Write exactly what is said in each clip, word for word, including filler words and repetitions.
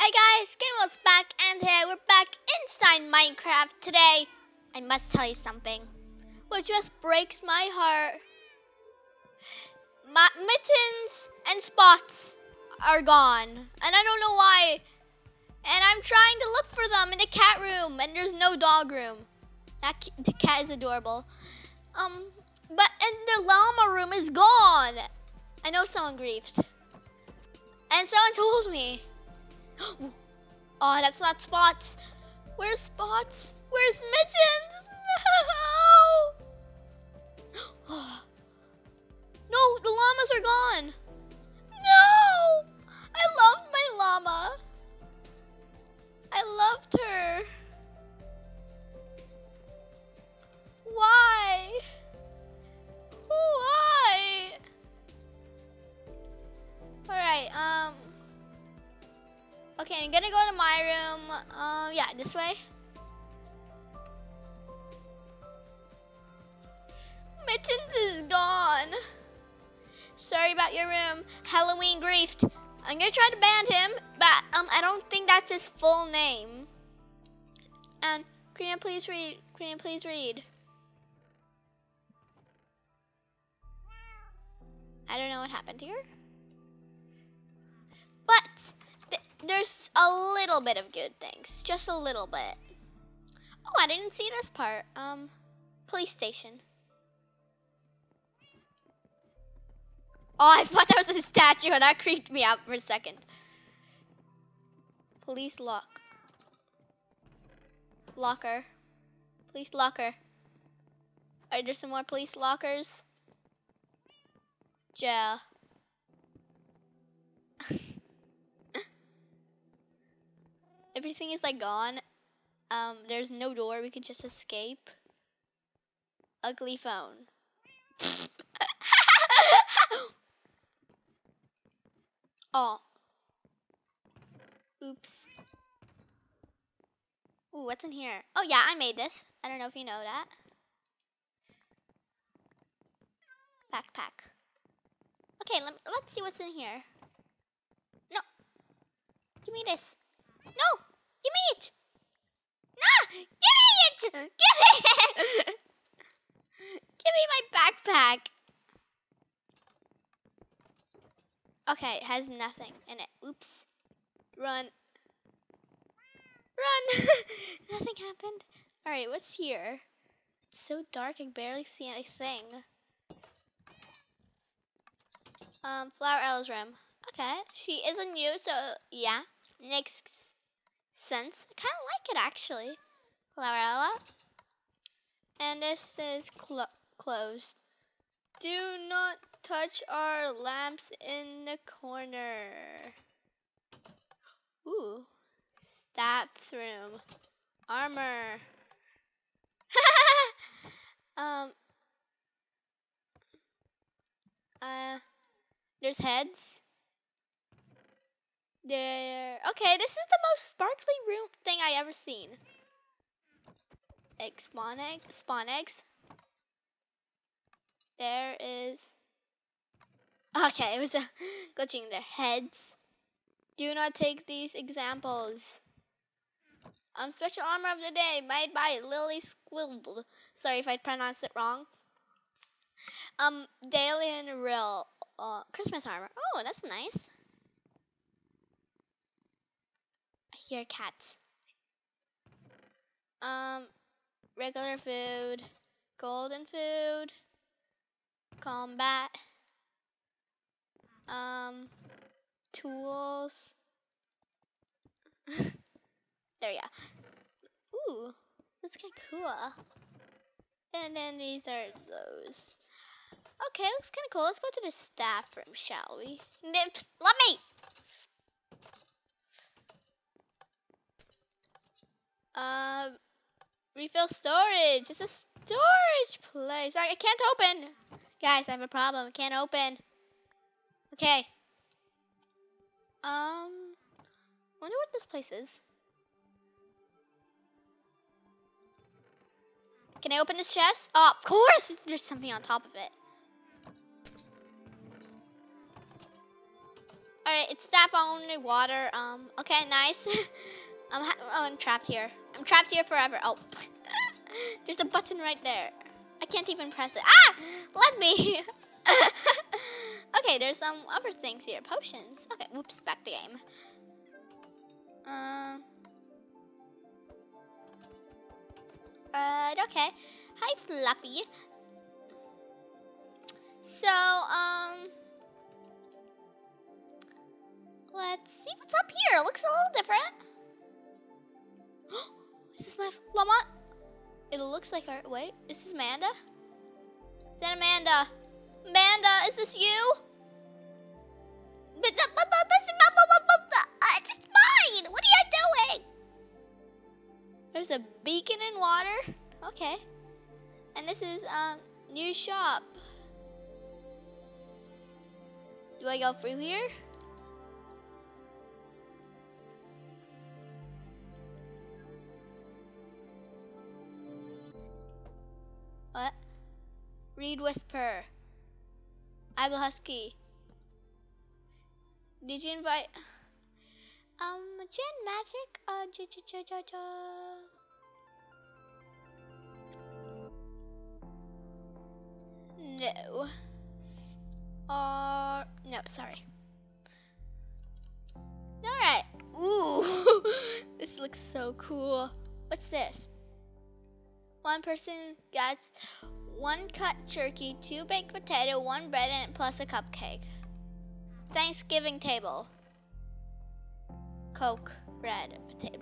Hi guys, Gameworld's back, and here we're back inside Minecraft. Today, I must tell you something, which just breaks my heart. My Mittens and Spots are gone, and I don't know why. And I'm trying to look for them in the cat room, and there's no dog room. That the cat is adorable. Um, but and the llama room is gone. I know someone grieved, and someone told me. Oh, that's not Spots. Where's Spots? Where's Mittens? No! No, the llamas are gone. No! I loved my llama. I loved her. Why? Why? Alright, um... Okay, I'm gonna go to my room. Um, yeah, this way. Mittens is gone. Sorry about your room. Halloween griefed. I'm gonna try to ban him, but um, I don't think that's his full name. And Karina, please read. Karina, please read. I don't know what happened here, but th there's a little bit of good things, just a little bit. Oh, I didn't see this part. Um, police station. Oh, I thought that was a statue, and that creeped me out for a second. Police lock. Locker. Police locker. Are there some more police lockers? Jail. Everything is like gone. Um, there's no door. We can just escape. Ugly phone. Oh. Oops. Ooh, what's in here? Oh yeah, I made this. I don't know if you know that. Backpack. Okay, let, let's see what's in here. No. Give me this. No! Give me it! No! Give me it! Give me it! Give me my backpack. Okay, it has nothing in it. Oops. Run. Run! Nothing happened. Alright, what's here? It's so dark I can barely see anything. Um, Flower Ella's room. Okay, she isn't new, so yeah. Makes sense. I kind of like it actually. Flower Ella. And this is clo closed. Do not touch our lamps in the corner. Ooh. Staff's room. Armor. um. Uh. There's heads. There. Okay, this is the most sparkly room thing I ever seen. Egg spawn egg. Spawn eggs. There is. Okay, it was a glitching their heads. Do not take these examples. Um, special armor of the day made by Lily Squiddle. Sorry if I pronounced it wrong. Um, Daily and Real uh, Christmas armor. Oh, that's nice. I hear cats. Um, regular food, golden food, combat. Um, tools. There we go. Ooh, that's kind of cool. And then these are those. Okay, looks kind of cool. Let's go to the staff room, shall we? Let me! Um, refill storage. It's a storage place. I, I can't open. Guys, I have a problem. I can't open. Okay. Um, wonder what this place is. Can I open this chest? Oh, of course! There's something on top of it. Alright, Alright, it's tap only water. Um, okay, nice. I'm, ha oh, I'm trapped here. I'm trapped here forever. Oh, there's a button right there. I can't even press it. Ah! Let me! Okay, there's some other things here. Potions. Okay, whoops, back to game. Um. Uh, okay. Hi, Fluffy. So, um. Let's see what's up here. It looks a little different. Is this my llama? It looks like our. Wait, is this Amanda? Is that Amanda? Amanda, is this you? But this is mine. What are you doing? There's a beacon in water. Okay. And this is um new shop. Do I go through here? What? Read Whisper. I will Husky. Did you invite? Um, Gen Magic? Uh, j j j j j. No. Uh, no, sorry. Alright. Ooh. This looks so cool. What's this? One person gets one cut turkey, two baked potato, one bread, and plus a cupcake. Thanksgiving table. Coke, bread, potato.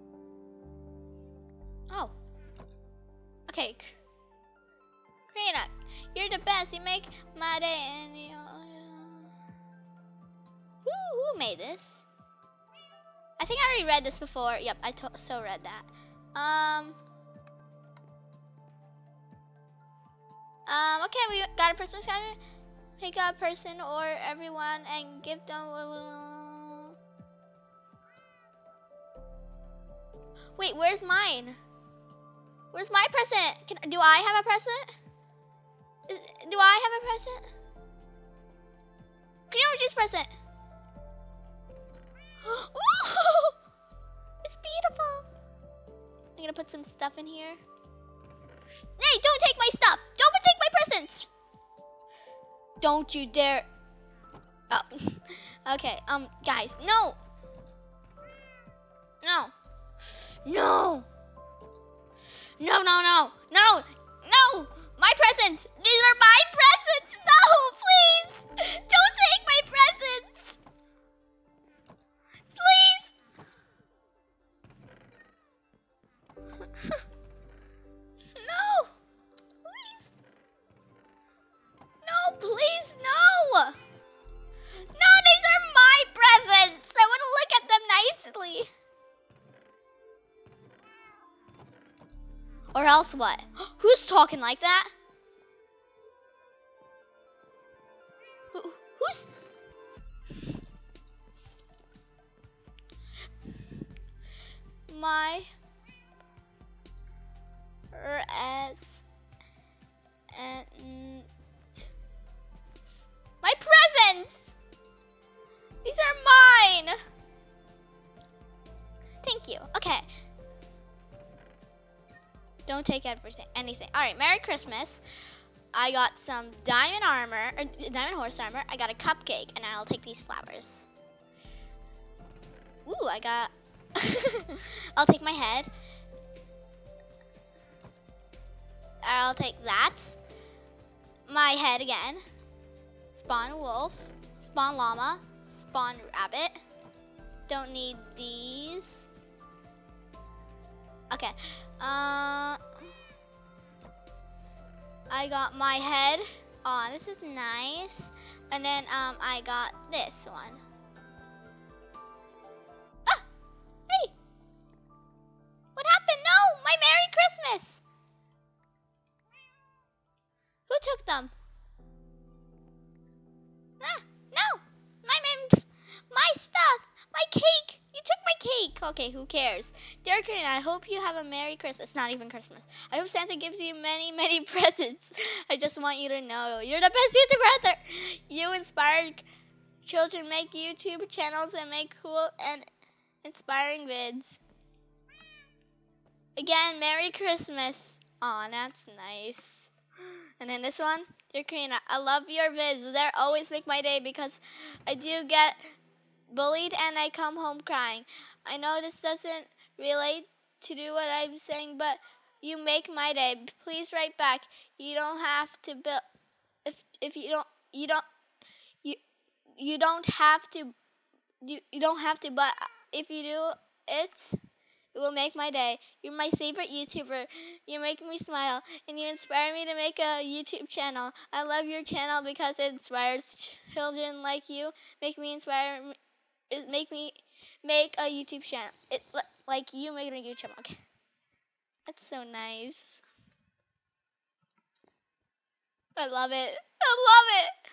Oh. Okay. Karina, you're the best. You make my day. And you who, who made this? I think I already read this before. Yep, I to so read that. Um. Um. Okay, we got a person scanner. Pick a person or everyone and give them. Wait, where's mine? Where's my present? Can, do I have a present? Is, do I have a present? Greenwich present. Ooh, it's beautiful. I'm gonna put some stuff in here. Hey, don't take my stuff. Don't take my presents. Don't you dare. Oh. Okay, um, guys, no. No. No. No, no, no. No. No. My presents. These are my presents. No, please. Don't take my presents. Please. No. Please. No, please, no. No, these are my presents. I want to look at them nicely. Or else what? Who's talking like that? Who, who's... My... As... And... My presents! These are mine! Thank you. Okay. Don't take everything, anything. All right, Merry Christmas. I got some diamond armor, or diamond horse armor. I got a cupcake, and I'll take these flowers. Ooh, I got... I'll take my head. I'll take that. My head again. Spawn wolf. Spawn llama. Spawn rabbit. Don't need these. Okay. Uh, I got my head on. This is nice. And then um, I got this one. Ah! Hey! What happened? No! My Merry Christmas! Who took them? Ah! No! My, my stuff! My cake! You took my cake! Okay, who cares? Dear Karina, I hope you have a Merry Christmas. It's not even Christmas. I hope Santa gives you many, many presents. I just want you to know you're the best YouTuber out there. You inspired children make YouTube channels and make cool and inspiring vids. Again, Merry Christmas. Aw, that's nice. And then this one, dear Karina, I love your vids. They always make my day because I do get bullied and I come home crying. I know this doesn't relate to do what I'm saying, but you make my day. Please write back. You don't have to build. If if you don't you don't you you don't have to you, you don't have to. But if you do it, it will make my day. You're my favorite YouTuber. You make me smile, and you inspire me to make a YouTube channel. I love your channel because it inspires children like you. Make me inspire. It make me make a YouTube channel. It like you make a YouTube channel. Okay. That's so nice. I love it. I love it.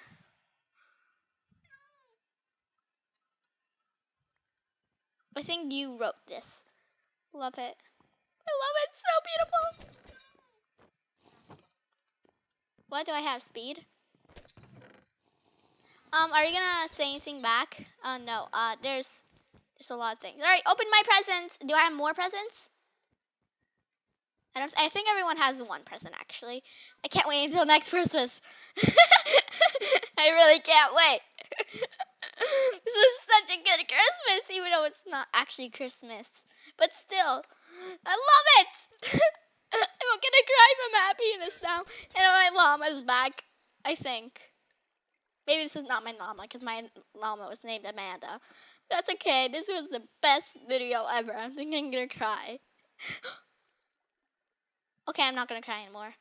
I think you wrote this. Love it. I love it. So beautiful. What do I have? Speed? Um, are you gonna say anything back? Uh, no. Uh, there's, there's a lot of things. All right, open my presents. Do I have more presents? I don't. I think everyone has one present actually. I can't wait until next Christmas. I really can't wait. This is such a good Christmas, even though it's not actually Christmas. But still, I love it. I'm gonna cry from happiness now. And my llama's back, I think. Maybe this is not my llama because my llama was named Amanda. That's okay. This was the best video ever. I think I'm gonna cry. Okay, I'm not gonna cry anymore.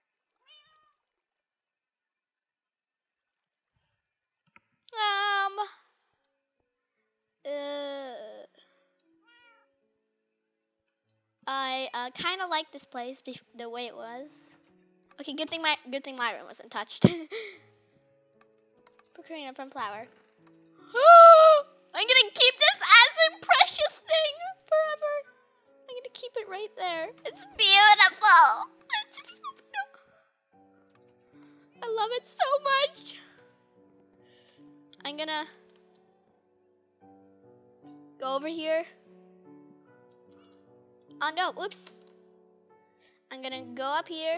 Um. Uh. I uh, kind of like this place the way it was. Okay, good thing my good thing my room wasn't touched. Karina from Flower. I'm gonna keep this as a precious thing forever. I'm gonna keep it right there. It's beautiful. It's beautiful. I love it so much. I'm gonna go over here. Oh no, oops. I'm gonna go up here.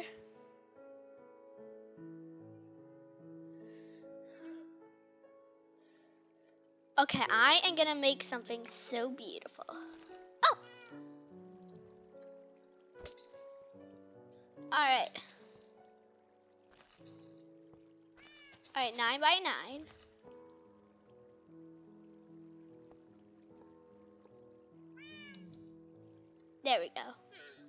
Okay, I am gonna make something so beautiful. Oh! Alright. Alright, nine by nine. There we go.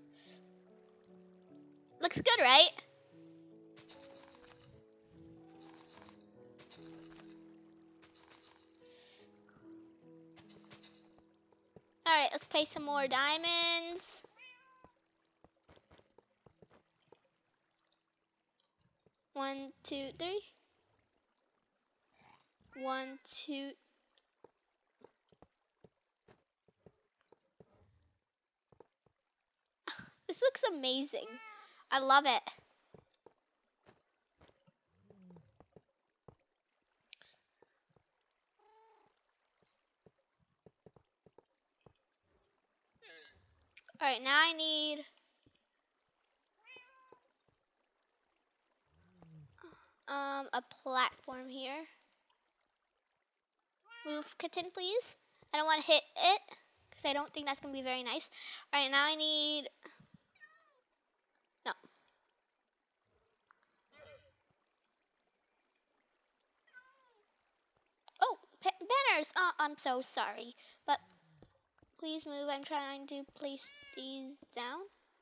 Looks good, right? Alright, let's play some more diamonds. One, two, three. One, two. This looks amazing. I love it. All right, now I need um a platform here. Move kitten, please. I don't want to hit it because I don't think that's gonna be very nice. All right, now I need no. Oh, banners. Oh, I'm so sorry, but. Please move. I'm trying to place these down.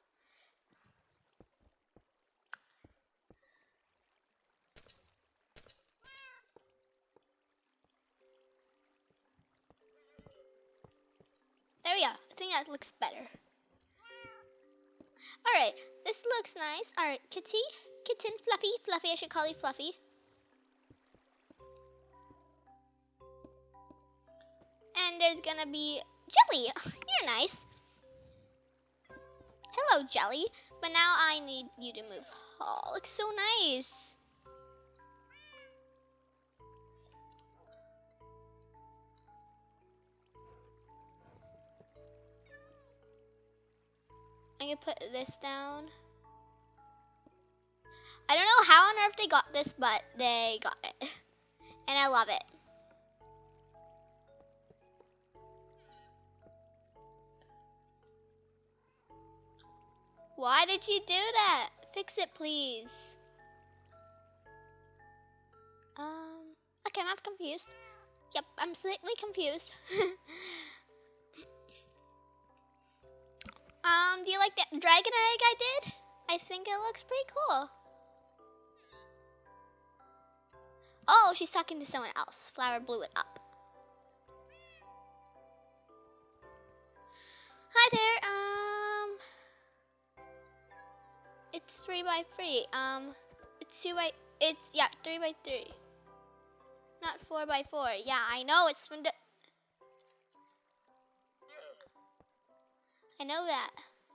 There we go. I think that looks better. Alright, this looks nice. Alright, kitty, kitten, Fluffy, Fluffy, I should call you Fluffy. And there's gonna be Jelly. You're nice. Hello, Jelly. But now I need you to move. Oh, looks so nice. me put this down. I don't know how on earth they got this, but they got it. And I love it. Why did you do that? Fix it, please. Um, okay, I'm confused. Yep, I'm slightly confused. um, do you like that dragon egg I did? I think it looks pretty cool. Oh, she's talking to someone else. Flower blew it up. Hi there, um... It's three by three. Um, it's two by, it's, yeah, three by three. Not four by four. Yeah, I know, it's from the... I know that.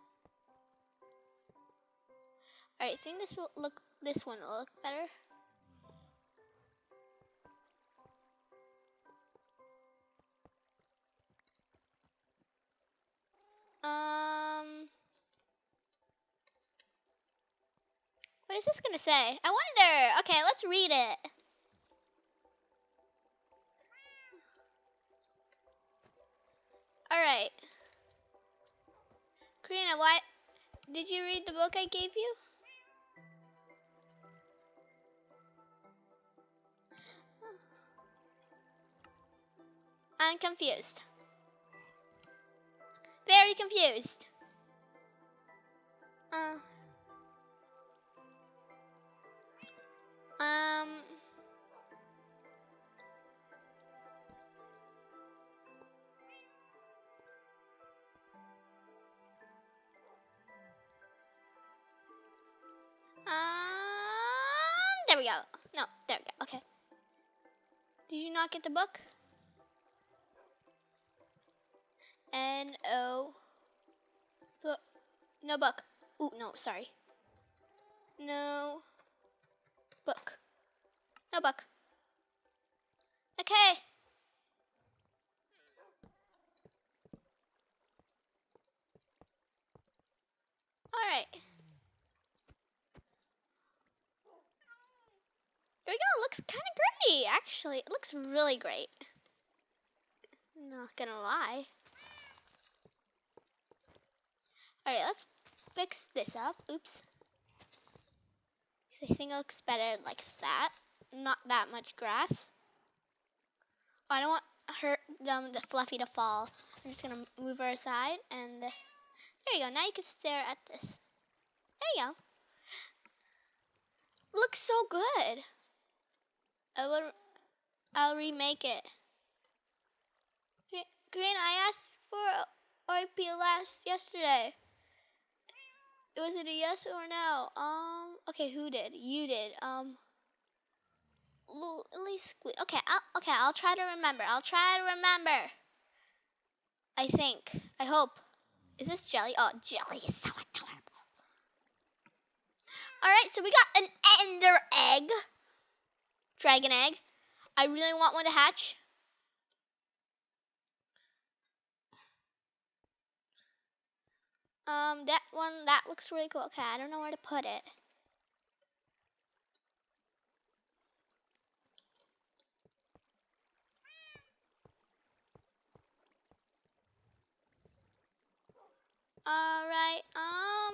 Alright, I think this will look, this one will look better. Um, what is this gonna say? I wonder. Okay, let's read it. All right. Karina, why did you read the book I gave you? I'm confused. Very confused. Uh, um. Um. There we go. No, there we go. Okay. Did you not get the book? N O. Book. No book. Ooh, no, sorry. No book. No book. Okay. All right. There we go. It looks kind of great, actually. It looks really great. Not gonna lie. All right, let's fix this up. Oops. I think it looks better like that. Not that much grass. Oh, I don't want her, um, the Fluffy to fall. I'm just gonna move her aside, and uh, there you go. Now you can stare at this. There you go. Looks so good. I will. I'll remake it. Green, I asked for R P last yesterday. Was it a yes or no? Um. Okay, who did? You did. Um. Lily Squid. Okay. I'll, okay. I'll try to remember. I'll try to remember. I think. I hope. Is this Jelly? Oh, Jelly is so adorable. All right. So we got an Ender egg. Dragon egg. I really want one to hatch. Um, that one, that looks really cool. Okay, I don't know where to put it. All right, um.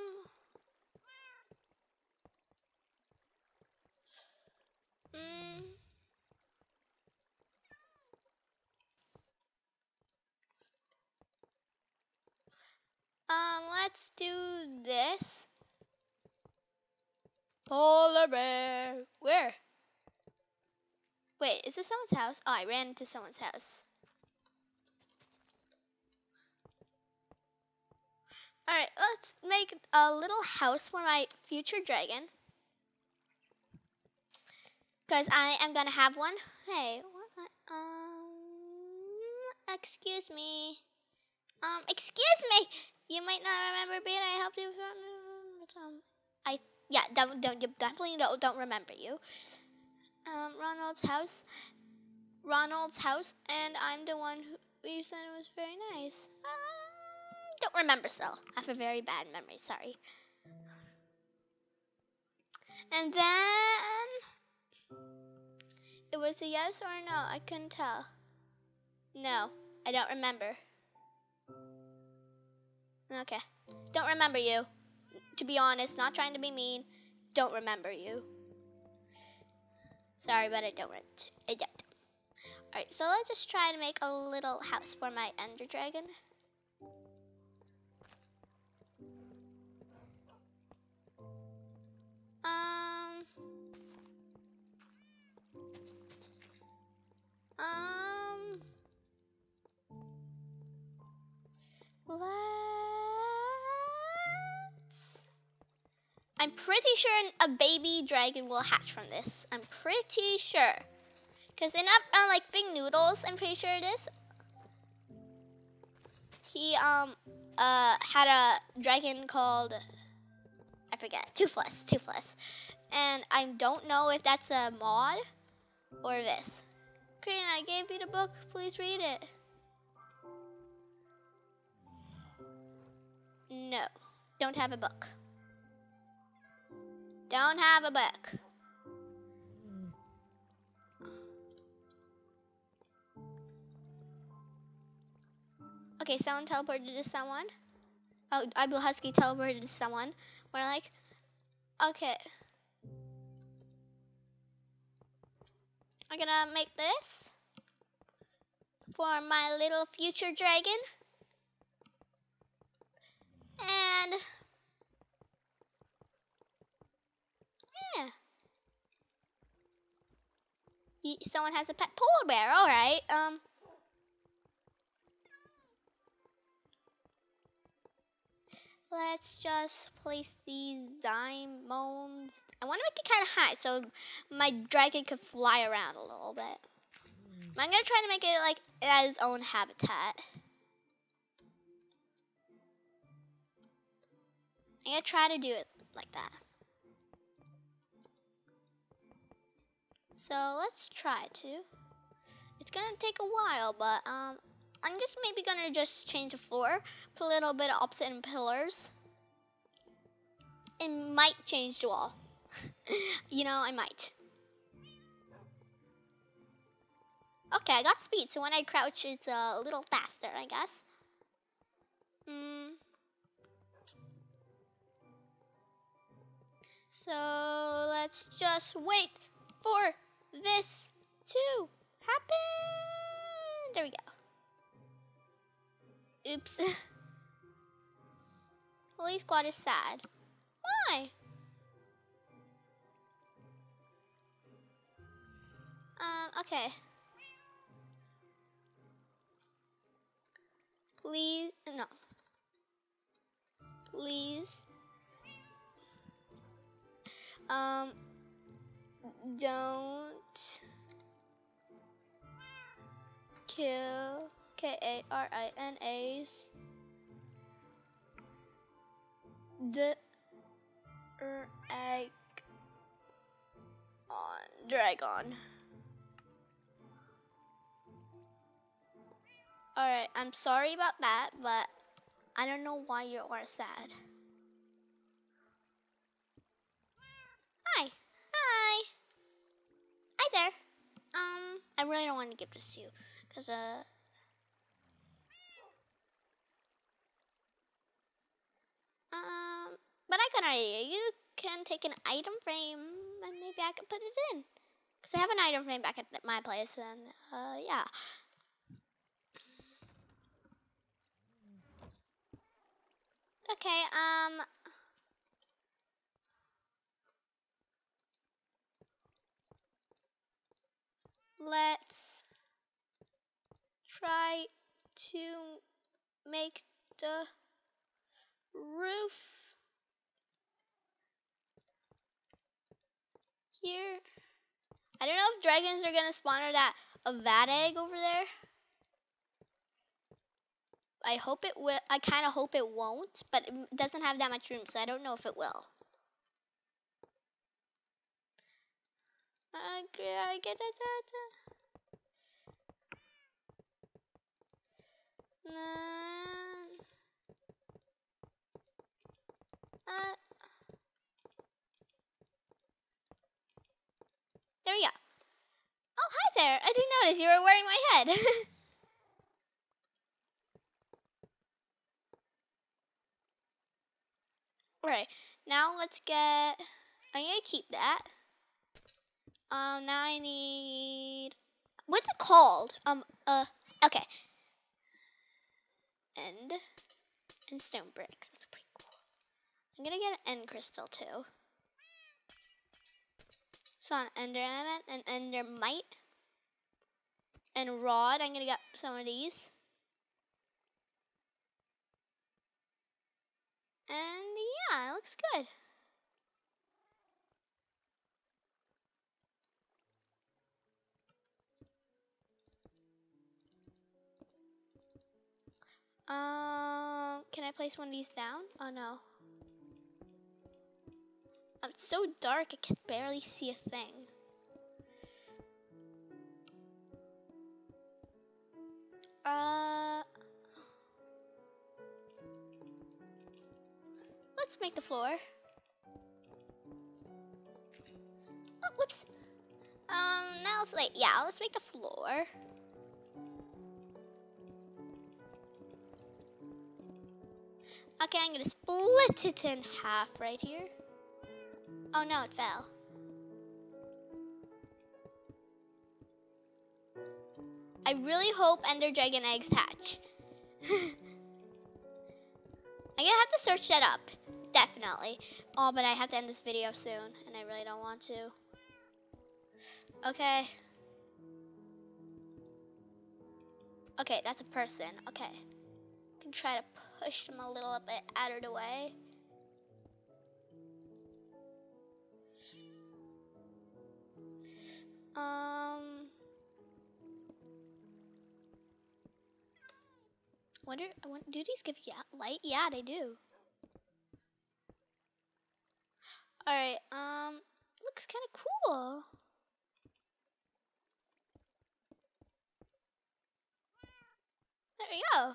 Mm. Um, let's do this. Polar bear. Where? Wait, is this someone's house? Oh, I ran into someone's house. Alright, let's make a little house for my future dragon. Because I am going to have one. Hey, what? Um, excuse me. Um, excuse me. You might not remember me, and I helped you. Um, I yeah, don't don't definitely don't don't remember you. Um, Ronald's house, Ronald's house, and I'm the one who you said was very nice. Um, don't remember still. I have a very bad memory, sorry. And then it was a yes or a no. I couldn't tell. No, I don't remember. Okay. Don't remember you. To be honest, not trying to be mean. Don't remember you. Sorry, but I don't. I don't. Alright, so let's just try to make a little house for my Ender Dragon. Um. Um. Let's. I'm pretty sure a baby dragon will hatch from this. I'm pretty sure. Because in uh, like Fig Noodles, I'm pretty sure it is. He um uh had a dragon called, I forget, Toothless, Toothless. And I don't know if that's a mod or this. Green, I gave you the book. Please read it. No, don't have a book. Don't have a book. Okay, someone teleported to someone. Oh, I Blue Husky teleported to someone. We're like, okay. I'm gonna make this for my little future dragon. And yeah. He, someone has a pet polar bear, all right. Um. Let's just place these diamonds. I want to make it kind of high so my dragon could fly around a little bit. I'm going to try to make it like it has its own habitat. I'm going to try to do it like that. So let's try to. It's going to take a while, but um, I'm just maybe going to just change the floor, put a little bit of obsidian pillars. It might change the wall. You know, I might. Okay, I got speed, so when I crouch, it's a little faster, I guess. Hmm. So let's just wait for this to happen. There we go. Oops. Police squad is sad. Why? Um, okay. Please, no. Please. Um, don't kill K A R I N A's the egg on dragon. Alright, I'm sorry about that, but I don't know why you are sad. Hi. Hi. Hi there. Um, I really don't want to give this to you, because, uh, um, but I got an idea. You can take an item frame, and maybe I can put it in. Because I have an item frame back at my place, and, uh, yeah. Okay, um... let's try to make the roof here. I don't know if dragons are gonna spawn or that a vat egg over there. I hope it will. I kind of hope it won't, but it doesn't have that much room, so I don't know if it will. I get it. noticed you were wearing my head. Alright, now let's get, I'm gonna keep that. Um, now I need, what's it called? Um, uh, okay. End, and stone bricks, that's pretty cool. I'm gonna get an end crystal too. So an ender element, an ender mite, and rod, I'm gonna get some of these. And yeah, it looks good. Um, can I place one of these down? Oh no. Oh, it's so dark, I can barely see a thing. Uh, let's make the floor. Oh, whoops. Um, now it's like, yeah, let's make the floor. Okay, I'm gonna split it in half right here. Oh no, it fell. I really hope Ender Dragon eggs hatch. I'm gonna have to search that up, definitely. Oh, but I have to end this video soon, and I really don't want to. Okay. Okay, that's a person. Okay. I can try to push them a little bit out of the way. Um, wonder, I wonder, do these give you light? Yeah, they do. All right. Um, looks kind of cool. There we go.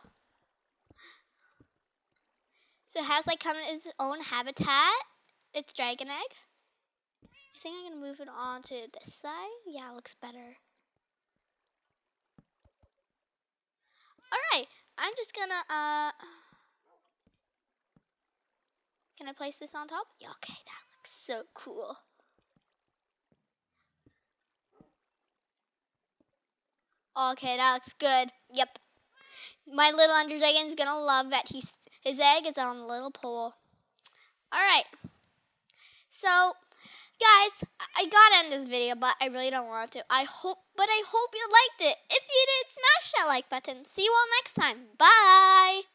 So it has like kind of its own habitat. It's dragon egg. I think I'm gonna move it on to this side. Yeah, it looks better. All right, I'm just gonna uh. Can I place this on top? Yeah, okay, that looks so cool. Okay, that looks good. Yep. My little Ender Dragon is gonna love that he's his egg is on a little pole. All right. So, guys, I gotta end this video, but I really don't want to. I hope, but I hope you liked it. If you did, smash that like button. See you all next time. Bye.